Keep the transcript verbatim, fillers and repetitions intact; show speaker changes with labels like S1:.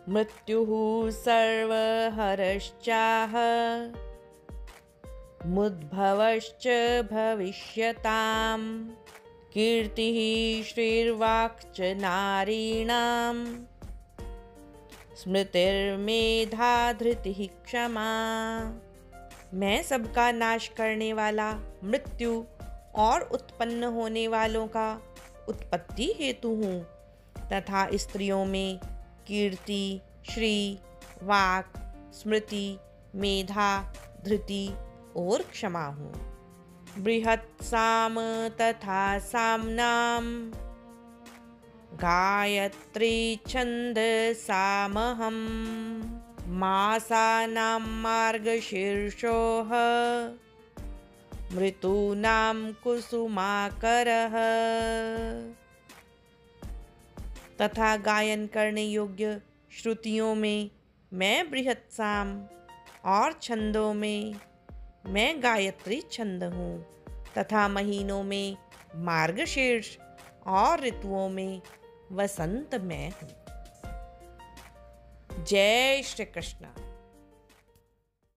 S1: मृत्युः सर्वहरश्चाह मुद्भवश्च भविष्यताम् कीर्तिः श्रीर्वाक् च नारीणां स्मृतिर्मेधा धृतिः क्षमा। मैं सबका नाश करने वाला मृत्यु और उत्पन्न होने वालों का उत्पत्ति हेतु हूँ तथा स्त्रियों में कीर्ति, श्री, वाक, स्मृति, मेधा, धृति और क्षमा हूँ। बृहत् साम तथा साम्नाम गायत्री छंद सामहम मासानां मार्गशीर्षोः मृतूनां कुसुमाकरः। तथा गायन करने योग्य श्रुतियों में मैं बृहत् साम और छंदों में मैं गायत्री छंद हूँ तथा महीनों में मार्गशीर्ष और ऋतुओं में वसंत मैं हूँ। जय श्री कृष्ण।